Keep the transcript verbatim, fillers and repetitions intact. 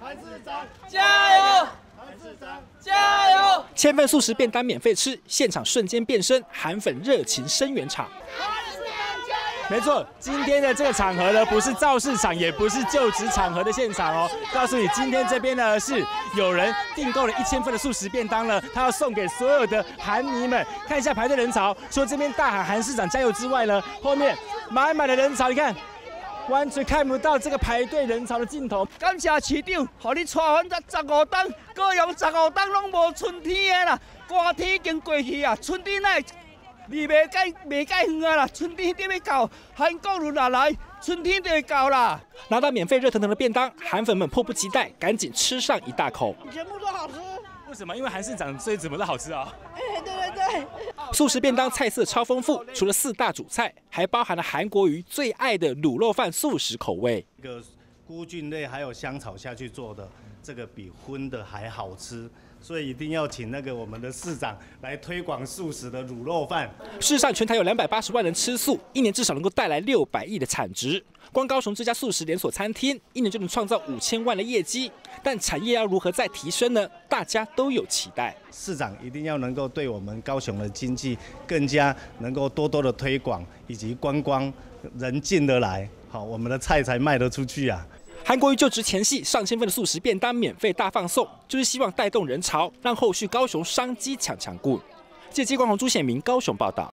韩市长加油！ 韩市长加油！ 千份素食便当免费吃，现场瞬间变身韩粉热情声援场。 没错，今天的这个场合呢，不是造势场，也不是就职场合的现场哦。告诉你，今天这边呢是有人订购了一千份的素食便当了，他要送给所有的韩迷们。看一下排队人潮，除了这边大喊韩市长加油之外呢，后面满满的人潮，你看，完全看不到这个排队人潮的尽头。 感谢市长，予你带阮这十五档，高雄十五档拢无春天的啦，寒天已经过去啊，春天来。 离袂解袂解远啊啦，春天就要到，韩国如哪来，春天就会到啦。 拿到免费热腾腾的便当，韩粉们迫不及待，赶紧吃上一大口。 全部都好吃。 为什么？因为韩市长，所以怎么都好吃啊、 哎，对对对。 素食便当菜色超丰富，除了四大主菜，还包含了韩国瑜最爱的卤肉饭素食口味。 这个菇菌类还有香草下去做的，这个比荤的还好吃。 所以一定要请那个我们的市长来推广素食的卤肉饭。 事实上，全台有两百八十万人吃素，一年至少能够带来六百亿的产值。光高雄这家素食连锁餐厅，一年就能创造五千万的业绩。但产业要如何再提升呢？大家都有期待。 市长一定要能够对我们高雄的经济更加能够多多的推广，以及观光人进得来，好，我们的菜才卖得出去啊。 韩国瑜就职前夕，上千份的素食便当免费大放送，就是希望带动人潮，让后续高雄商机抢强固。记者季光宏、朱显明高雄报道。